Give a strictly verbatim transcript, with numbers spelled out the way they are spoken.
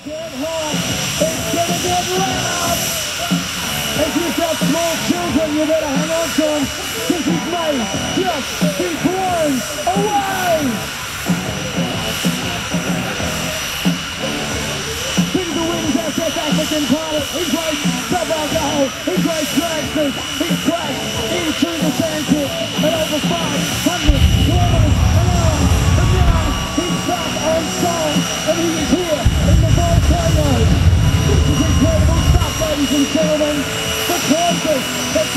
get hot, it's gonna get loud. If you've got small children, you better hang on to them, because he's made just be blown away. Brings the wings out South African pilot. He breaks sub-alcohol, he breaks dragsters, he crashed into the sandpit at over five hundred kilometers an hour. And now he's back on song, and he is here in the volcano. This is incredible stuff, ladies and gentlemen. The closest that